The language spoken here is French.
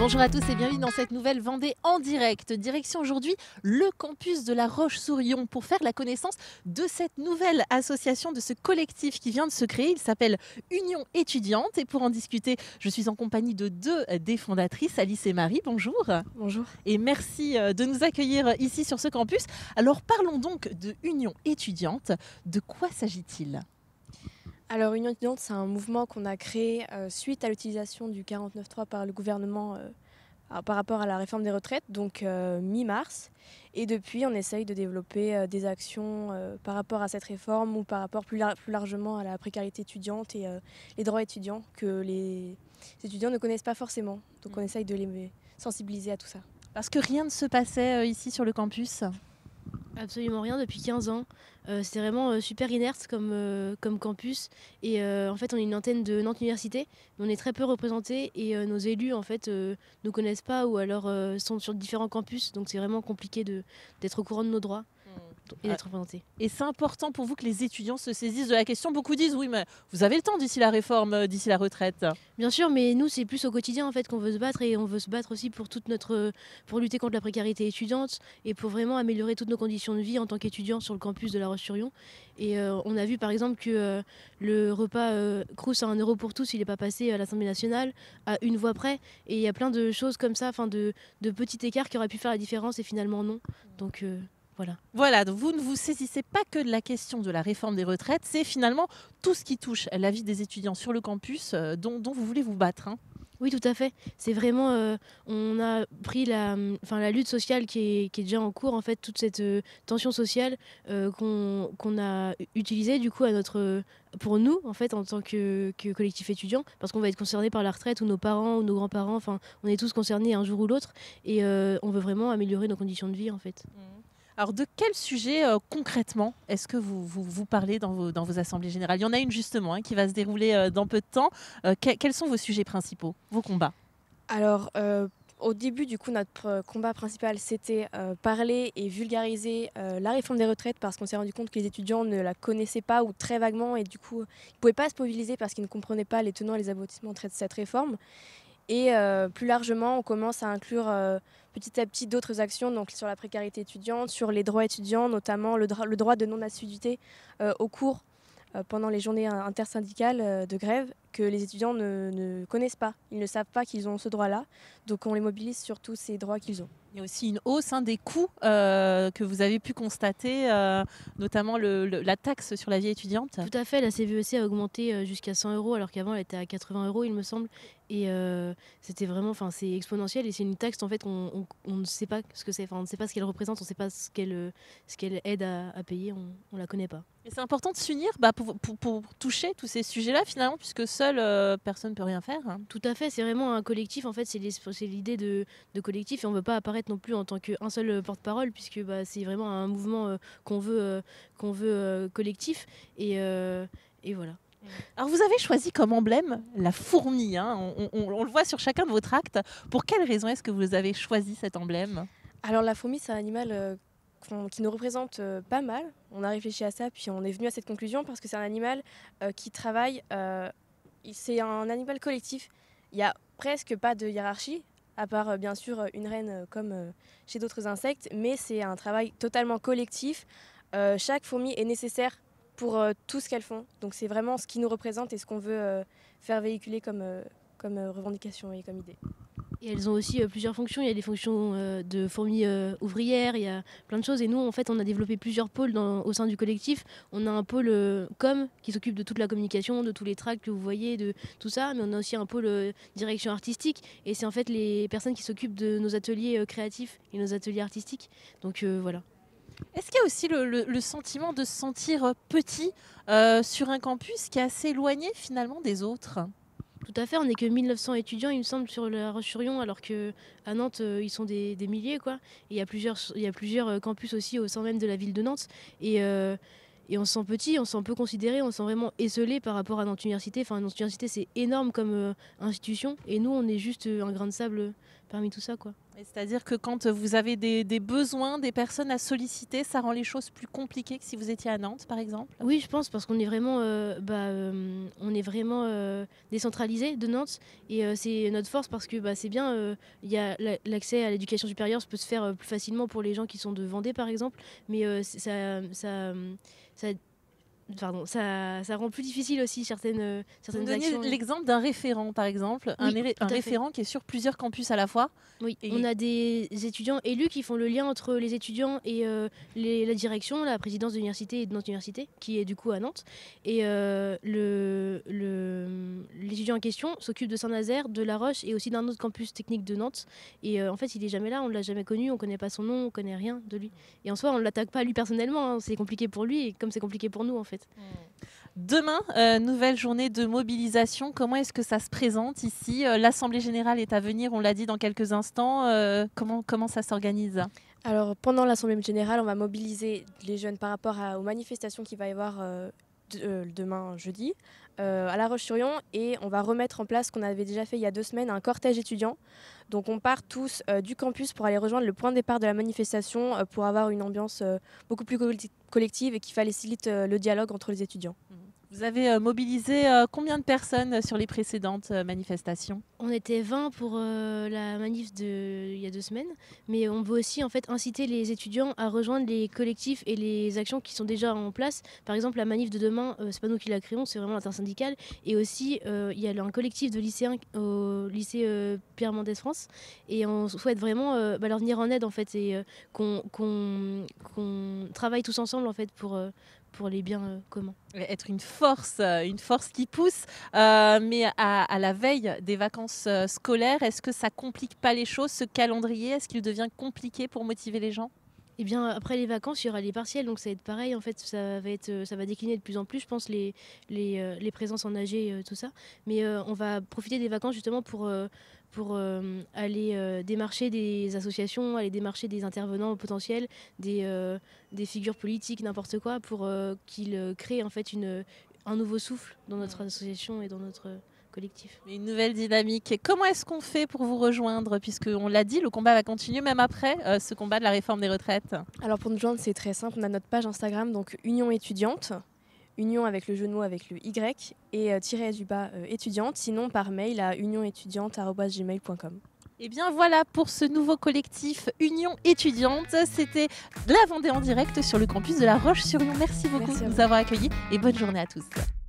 Bonjour à tous et bienvenue dans cette nouvelle Vendée en direct. Direction aujourd'hui le campus de La Roche-sur-Yon pour faire la connaissance de cette nouvelle association, de ce collectif qui vient de se créer. Il s'appelle Union étudiante et pour en discuter, je suis en compagnie de deux des fondatrices, Alice et Marie. Bonjour. Bonjour. Et merci de nous accueillir ici sur ce campus. Alors parlons donc de Union étudiante. De quoi s'agit-il ? Alors Union étudiante, c'est un mouvement qu'on a créé suite à l'utilisation du 49.3 par le gouvernement par rapport à la réforme des retraites, donc mi-mars. Et depuis, on essaye de développer des actions par rapport à cette réforme ou par rapport plus largement à la précarité étudiante et les droits étudiants que les étudiants ne connaissent pas forcément. Donc on essaye de les sensibiliser à tout ça. Parce que rien ne se passait ici sur le campus. Absolument rien depuis 15 ans. C'était vraiment super inerte comme campus. Et en fait, on est une antenne de Nantes Université, mais on est très peu représentés et nos élus en fait ne connaissent pas ou alors sont sur différents campus. Donc c'est vraiment compliqué d'être au courant de nos droits et d'être représentés. Et c'est important pour vous que les étudiants se saisissent de la question. Beaucoup disent oui, mais vous avez le temps d'ici la réforme, d'ici la retraite. Bien sûr, mais nous c'est plus au quotidien en fait qu'on veut se battre et on veut se battre aussi pour pour lutter contre la précarité étudiante et pour vraiment améliorer toutes nos conditions de vie en tant qu'étudiants sur le campus de La Roche-sur-Yon. Et on a vu par exemple que le repas Crous à 1 euro pour tous, il n'est pas passé à l'Assemblée nationale à une voix près. Et il y a plein de choses comme ça, de petits écarts qui auraient pu faire la différence et finalement non. Donc voilà. Voilà, donc vous ne vous saisissez pas que de la question de la réforme des retraites, c'est finalement tout ce qui touche la vie des étudiants sur le campus dont vous voulez vous battre. Hein. Oui, tout à fait. C'est vraiment, on a pris la lutte sociale qui est déjà en cours, en fait, toute cette tension sociale qu'on a utilisée du coup pour nous, en fait, en tant que collectif étudiant, parce qu'on va être concerné par la retraite ou nos parents ou nos grands-parents, enfin, on est tous concernés un jour ou l'autre, et on veut vraiment améliorer nos conditions de vie, en fait. Alors de quel sujet concrètement est-ce que vous parlez dans vos assemblées générales ? Il y en a une justement qui va se dérouler dans peu de temps. Quels sont vos sujets principaux, vos combats ? Alors, au début, du coup, notre combat principal, c'était parler et vulgariser la réforme des retraites parce qu'on s'est rendu compte que les étudiants ne la connaissaient pas ou très vaguement et du coup, ils ne pouvaient pas se mobiliser parce qu'ils ne comprenaient pas les tenants et les aboutissements de cette réforme. Et plus largement, on commence à inclure petit à petit d'autres actions donc sur la précarité étudiante, sur les droits étudiants, notamment le droit de non-assiduité aux cours pendant les journées intersyndicales de grève que les étudiants ne connaissent pas. Ils ne savent pas qu'ils ont ce droit-là, donc on les mobilise sur tous ces droits qu'ils ont. Il y a aussi une hausse des coûts que vous avez pu constater, notamment la taxe sur la vie étudiante. Tout à fait, la CVEC a augmenté jusqu'à 100 euros alors qu'avant elle était à 80 euros il me semble. Et c'était vraiment, c'est exponentiel et c'est une taxe en fait on ne sait pas ce que c'est, on ne sait pas ce qu'elle représente, on ne sait pas ce qu'elle aide à payer, on la connaît pas. Et c'est important de s'unir pour toucher tous ces sujets-là finalement, puisque seule personne ne peut rien faire. Hein. Tout à fait, c'est vraiment un collectif en fait, c'est l'idée de collectif et on ne veut pas apparaître non plus en tant qu'un seul porte-parole puisque c'est vraiment un mouvement qu'on veut collectif et voilà. Alors vous avez choisi comme emblème la fourmi, hein. On le voit sur chacun de vos tracts. Pour quelle raison est-ce que vous avez choisi cet emblème ? Alors la fourmi, c'est un animal qui nous représente pas mal. On a réfléchi à ça, puis on est venu à cette conclusion parce que c'est un animal qui travaille, c'est un animal collectif. Il n'y a presque pas de hiérarchie, à part bien sûr une reine comme chez d'autres insectes, mais c'est un travail totalement collectif. Chaque fourmi est nécessaire pour tout ce qu'elles font. Donc c'est vraiment ce qui nous représente et ce qu'on veut faire véhiculer comme revendication et comme idée. Et elles ont aussi plusieurs fonctions. Il y a des fonctions de fourmis ouvrières, il y a plein de choses. Et nous, en fait, on a développé plusieurs pôles au sein du collectif. On a un pôle com qui s'occupe de toute la communication, de tous les tracts que vous voyez, de tout ça. Mais on a aussi un pôle direction artistique. Et c'est en fait les personnes qui s'occupent de nos ateliers créatifs et nos ateliers artistiques. Donc voilà. Est-ce qu'il y a aussi le sentiment de se sentir petit sur un campus qui est assez éloigné finalement des autres ? Tout à fait, on n'est que 1900 étudiants, il me semble, sur La Roche-sur-Yon, alors qu'à Nantes, ils sont des milliers, quoi. Et il y a plusieurs campus aussi au sein même de la ville de Nantes. Et on se sent petit, on se sent peu considéré, on se sent vraiment esselé par rapport à Nantes Université. Enfin, Nantes Université, c'est énorme comme institution. Et nous, on est juste un grain de sable parmi tout ça, quoi. Et c'est-à-dire que quand vous avez des besoins, des personnes à solliciter, ça rend les choses plus compliquées que si vous étiez à Nantes, par exemple? Oui, je pense parce qu'on est vraiment, décentralisé de Nantes et c'est notre force parce que c'est bien, il y a l'accès à l'éducation supérieure peut se faire plus facilement pour les gens qui sont de Vendée, par exemple, mais ça rend plus difficile aussi certaines Vous me donniez actions. l'exemple d'un référent, par exemple, Oui, un tout à fait. référent qui est sur plusieurs campus à la fois. Oui, Et- on a des étudiants élus qui font le lien entre les étudiants et la direction, la présidence de l'université et de notre université, qui est du coup à Nantes. Et l'étudiant en question s'occupe de Saint-Nazaire, de La Roche et aussi d'un autre campus technique de Nantes. Et en fait, il est jamais là, on ne l'a jamais connu, on ne connaît pas son nom, on ne connaît rien de lui. Et en soi, on ne l'attaque pas lui personnellement, hein, c'est compliqué pour lui et comme c'est compliqué pour nous en fait. Demain, nouvelle journée de mobilisation. Comment est-ce que ça se présente ici? L'Assemblée générale est à venir, on l'a dit dans quelques instants. Comment ça s'organise? Alors pendant l'Assemblée générale, on va mobiliser les jeunes par rapport aux manifestations qu'il va y avoir demain jeudi à La Roche-sur-Yon et on va remettre en place ce qu'on avait déjà fait il y a 2 semaines, un cortège étudiant. Donc on part tous du campus pour aller rejoindre le point de départ de la manifestation pour avoir une ambiance beaucoup plus collective et qui facilite le dialogue entre les étudiants. Vous avez mobilisé combien de personnes sur les précédentes manifestations? On était 20 pour la manif il y a 2 semaines, mais on veut aussi en fait inciter les étudiants à rejoindre les collectifs et les actions qui sont déjà en place. Par exemple, la manif de demain, c'est pas nous qui la créons, c'est vraiment l'intersyndicale. Et aussi, il y a un collectif de lycéens au lycée Pierre Mendès France, et on souhaite vraiment leur venir en aide en fait, et qu'on travaille tous ensemble en fait pour les biens communs. Être une force qui pousse. Mais à la veille des vacances scolaires, est-ce que ça complique pas les choses, ce calendrier? Est-ce qu'il devient compliqué pour motiver les gens? Eh bien, après les vacances, il y aura les partiels, donc ça va être pareil. En fait, ça va décliner de plus en plus, je pense, les présences en AG, tout ça. Mais on va profiter des vacances justement pour aller démarcher des associations, aller démarcher des intervenants potentiels, des figures politiques, n'importe quoi, pour qu'ils créent en fait un nouveau souffle dans notre association et dans notre collectif. Une nouvelle dynamique. Et comment est-ce qu'on fait pour vous rejoindre? Puisqu'on l'a dit, le combat va continuer même après ce combat de la réforme des retraites. Alors pour nous joindre, c'est très simple, on a notre page Instagram, donc Union étudiante, Union avec le jeu de mots avec le Y et tiré-du-bas étudiante, sinon par mail à unionétudiante@gmail.com. Et bien voilà pour ce nouveau collectif Union étudiante. C'était la Vendée en direct sur le campus de La Roche-sur-Yon. Merci beaucoup Merci à de vous. nous avoir accueillis et bonne journée à tous.